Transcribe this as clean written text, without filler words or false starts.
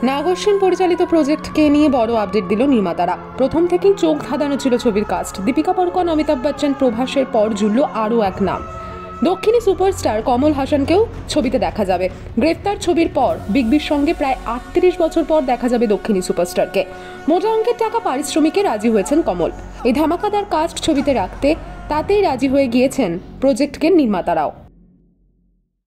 নাগশ্বিন পরিচালিত প্রজেক্টকে নিয়ে বড় আপডেট দিল নির্মাতারা। প্রথম থেকেই চোখ ধাঁধানো ছিল ছবির কাস্ট। দীপিকা পাড়ুকোন, অমিতাভ বচ্চন, প্রভাসের পর জুড়ল আরও এক নাম। দক্ষিণী সুপারস্টার কমল হাসানকেও ছবিতে দেখা যাবে। গ্রেফতার ছবির পর বিগ বির সঙ্গে প্রায় 38 বছর পর দেখা যাবে দক্ষিণী সুপারস্টারকে। মোটা অঙ্কের টাকা পারিশ্রমিকে রাজি হয়েছেন কমল। এই ধামাকাদার কাস্ট ছবিতে রাখতে তাতেই রাজি হয়ে গিয়েছেন প্রজেক্টের নির্মাতারাও।